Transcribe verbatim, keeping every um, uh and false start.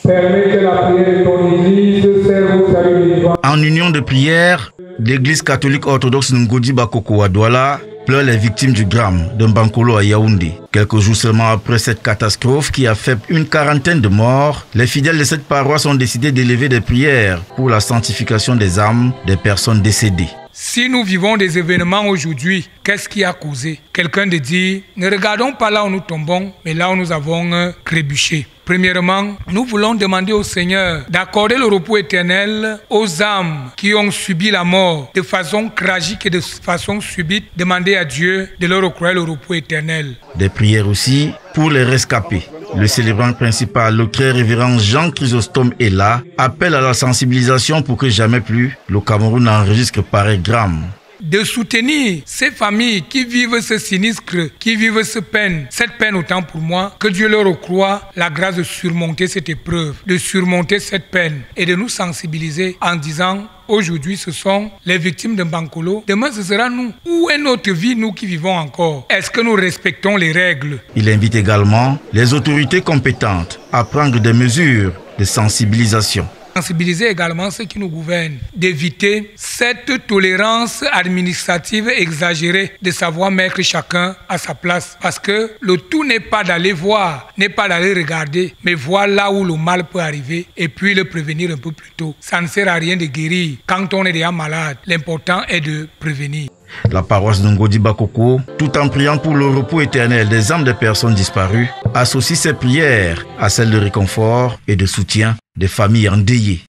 Permets que la prière de ton Église serve au salut des vivants. En union de prière, l'Église catholique orthodoxe Ngodi Bakoko à Douala pleure les victimes du drame de Mbankolo à Yaoundé. Quelques jours seulement après cette catastrophe qui a fait une quarantaine de morts, les fidèles de cette paroisse ont décidé d'élever des prières pour la sanctification des âmes des personnes décédées. Si nous vivons des événements aujourd'hui, qu'est-ce qui a causé? Quelqu'un de dire, ne regardons pas là où nous tombons, mais là où nous avons euh, trébuché. Premièrement, nous voulons demander au Seigneur d'accorder le repos éternel aux âmes qui ont subi la mort de façon tragique et de façon subite. Demander à Dieu de leur octroyer le repos éternel. Des prières aussi pour les rescapés. Le célébrant principal, le très révérend Jean Chrysostome est là, appelle à la sensibilisation pour que jamais plus le Cameroun n'enregistre pareil drame. De soutenir ces familles qui vivent ce sinistre, qui vivent ce peine, cette peine autant pour moi, que Dieu leur octroie la grâce de surmonter cette épreuve, de surmonter cette peine et de nous sensibiliser en disant aujourd'hui ce sont les victimes de Mbankolo, demain ce sera nous. Où est notre vie, nous qui vivons encore? Est-ce que nous respectons les règles? Il invite également les autorités compétentes à prendre des mesures de sensibilisation. Sensibiliser également ceux qui nous gouvernent, d'éviter cette tolérance administrative exagérée, de savoir mettre chacun à sa place. Parce que le tout n'est pas d'aller voir, n'est pas d'aller regarder, mais voir là où le mal peut arriver et puis le prévenir un peu plus tôt. Ça ne sert à rien de guérir quand on est déjà malade. L'important est de prévenir. La paroisse de Ngodi Bakoko, tout en priant pour le repos éternel des âmes des personnes disparues, associe ses prières à celles de réconfort et de soutien des familles endeuillées.